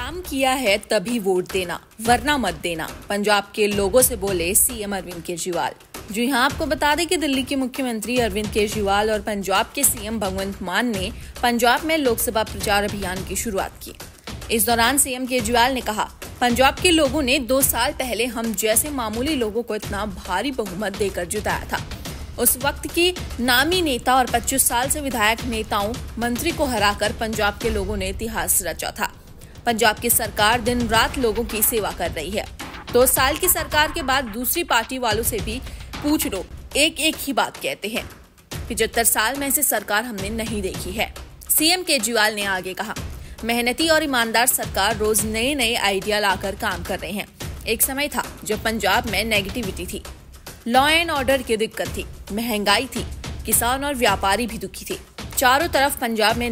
काम किया है तभी वोट देना, वरना मत देना। पंजाब के लोगों से बोले सीएम अरविंद केजरीवाल। जी हां, आपको बता दें कि दिल्ली के मुख्यमंत्री अरविंद केजरीवाल और पंजाब के सीएम भगवंत मान ने पंजाब में लोकसभा प्रचार अभियान की शुरुआत की। इस दौरान सीएम केजरीवाल ने कहा, पंजाब के लोगों ने 2 साल पहले हम जैसे मामूली लोगों को इतना भारी बहुमत देकर जिताया था। उस वक्त की नामी नेता और 25 साल से विधायक नेताओं मंत्री को हराकर पंजाब के लोगों ने इतिहास रचा था। पंजाब की सरकार दिन रात लोगों की सेवा कर रही है। 2 साल की सरकार के बाद दूसरी पार्टी वालों से भी पूछ लो, एक ही बात कहते हैं। 75 साल में ऐसी सरकार हमने नहीं देखी है। सीएम केजरीवाल ने आगे कहा, मेहनती और ईमानदार सरकार रोज नए आइडिया लाकर काम कर रहे हैं। एक समय था जब पंजाब में नेगेटिविटी थी, लॉ एंड ऑर्डर की दिक्कत थी, महंगाई थी, किसान और व्यापारी भी दुखी थे। चारों तरफ पंजाब में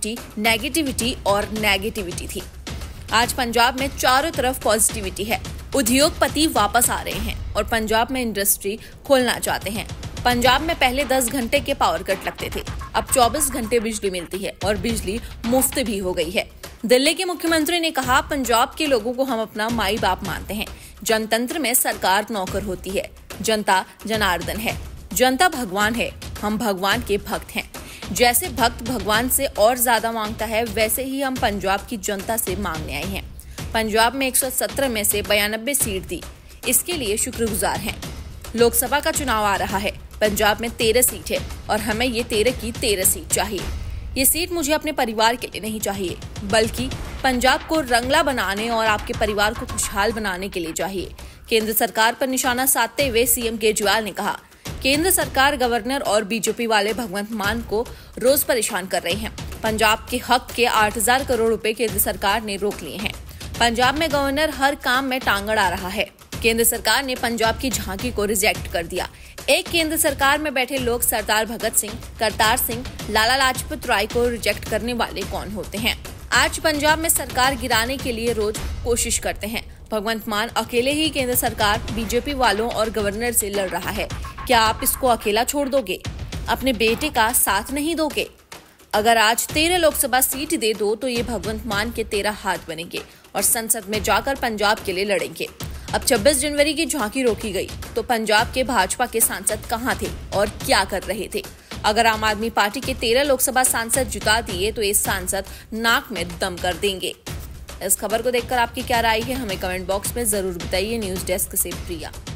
नेगेटिविटी और नेगेटिविटी थी। आज पंजाब में चारों तरफ पॉजिटिविटी है। उद्योगपति वापस आ रहे हैं और पंजाब में इंडस्ट्री खोलना चाहते हैं। पंजाब में पहले 10 घंटे के पावर कट लगते थे, अब 24 घंटे बिजली मिलती है और बिजली मुफ्त भी हो गई है। दिल्ली के मुख्यमंत्री ने कहा, पंजाब के लोगों को हम अपना माई बाप मानते हैं। जनतंत्र में सरकार नौकर होती है, जनता जनार्दन है, जनता भगवान है, हम भगवान के भक्त हैं। जैसे भक्त भगवान से और ज्यादा मांगता है, वैसे ही हम पंजाब की जनता से मांगने आए हैं। पंजाब में 117 में से 92 सीट दी, इसके लिए शुक्रगुजार हैं। लोकसभा का चुनाव आ रहा है, पंजाब में 13 सीट है और हमें ये 13 की 13 सीट चाहिए। ये सीट मुझे अपने परिवार के लिए नहीं चाहिए, बल्कि पंजाब को रंगला बनाने और आपके परिवार को खुशहाल बनाने के लिए चाहिए। केंद्र सरकार पर निशाना साधते हुए सीएम केजरीवाल ने कहा, केंद्र सरकार गवर्नर और बीजेपी वाले भगवंत मान को रोज परेशान कर रहे हैं। पंजाब के हक के 8000 करोड़ रुपए केंद्र सरकार ने रोक लिए हैं। पंजाब में गवर्नर हर काम में टांग अड़ा रहा है। केंद्र सरकार ने पंजाब की झांकी को रिजेक्ट कर दिया। एक केंद्र सरकार में बैठे लोग सरदार भगत सिंह, करतार सिंह, लाला लाजपत राय को रिजेक्ट करने वाले कौन होते हैं? आज पंजाब में सरकार गिराने के लिए रोज कोशिश करते हैं। भगवंत मान अकेले ही केंद्र सरकार, बीजेपी वालों और गवर्नर से लड़ रहा है। क्या आप इसको अकेला छोड़ दोगे? अपने बेटे का साथ नहीं दोगे? अगर आज 13 लोकसभा सीट दे दो तो ये भगवंत मान के 13 हाथ बनेंगे और संसद में जाकर पंजाब के लिए लड़ेंगे। अब 26 जनवरी की झांकी रोकी गई तो पंजाब के भाजपा के सांसद कहां थे और क्या कर रहे थे? अगर आम आदमी पार्टी के 13 लोकसभा सांसद जिता दिए तो ये सांसद नाक में दम कर देंगे। इस खबर को देखकर आपकी क्या राय है, हमें कमेंट बॉक्स में जरूर बताइए। न्यूज़ डेस्क से प्रिया।